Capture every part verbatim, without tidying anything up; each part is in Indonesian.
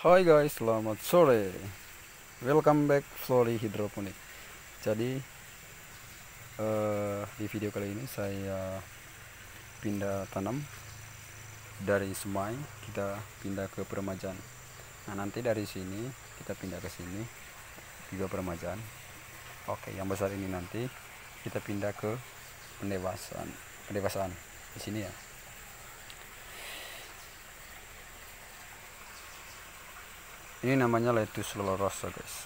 Hai guys, selamat sore. Welcome back Flori Hidroponik. Jadi eh, di video kali ini saya pindah tanam dari Semai, kita pindah ke Peremajaan. Nah, nanti dari sini kita pindah ke sini juga Peremajaan. Oke, yang besar ini nanti kita pindah ke pendewasaan. Pendewasaan di sini ya. Ini namanya lettuce lolorosa guys.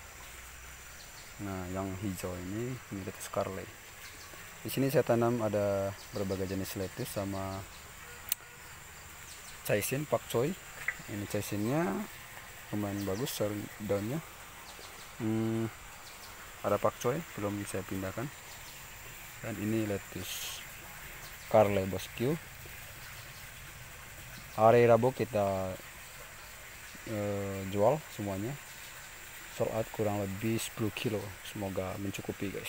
Nah, yang hijau ini ini lettuce Carley. Di sini saya tanam ada berbagai jenis lettuce sama chaisin, pakcoy. Ini chaisinnya lumayan bagus daunnya. Hmm, ada pakcoy belum saya pindahkan. Dan ini lettuce Carley bosku. Hari Rabu kita Uh, jual semuanya, sold out kurang lebih sepuluh kilo, semoga mencukupi guys.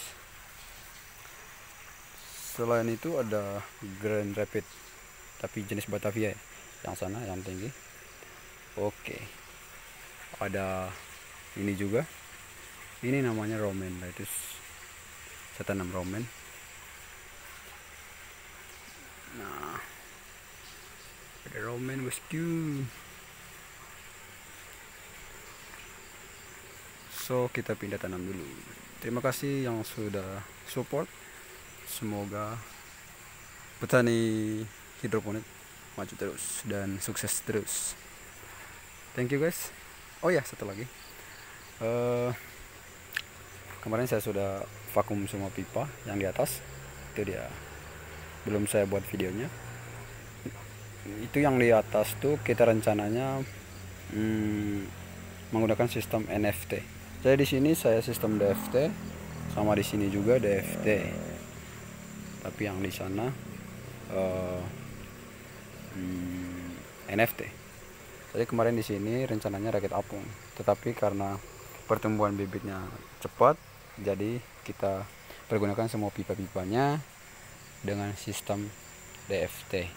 Selain itu ada Grand Rapid tapi jenis Batavia ya, yang sana yang tinggi. Oke, ada ini juga, ini namanya romen lettuce, saya tanam romen. Nah, ada romen bosku. So kita pindah tanam dulu. Terima kasih yang sudah support. Semoga petani hidroponik maju terus dan sukses terus. Thank you guys. Oh ya, satu lagi. Uh, kemarin saya sudah vakum semua pipa yang di atas. Itu dia. Belum saya buat videonya. Itu yang di atas tuh kita rencananya hmm, menggunakan sistem N F T. Jadi di sini saya sistem D F T, sama di sini juga D F T. Tapi yang di sana uh, hmm, N F T. Jadi kemarin di sini rencananya rakit apung, tetapi karena pertumbuhan bibitnya cepat, jadi kita pergunakan semua pipa-pipanya dengan sistem D F T.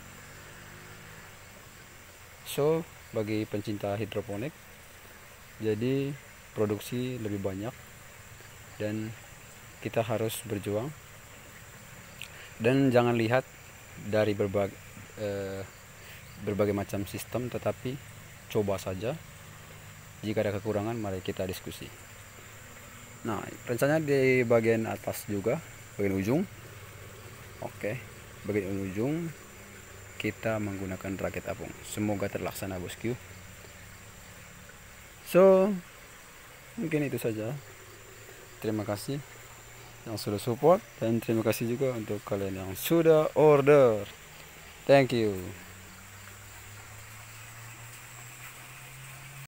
So bagi pencinta hidroponik, jadi produksi lebih banyak dan kita harus berjuang, dan jangan lihat dari berbagai eh, berbagai macam sistem, tetapi coba saja. Jika ada kekurangan, mari kita diskusi. Nah, rencananya di bagian atas juga, bagian ujung. Oke, bagian ujung kita menggunakan rakit apung. Semoga terlaksana bosku. So mungkin itu saja. Terima kasih yang sudah support, dan terima kasih juga untuk kalian yang sudah order. Thank you.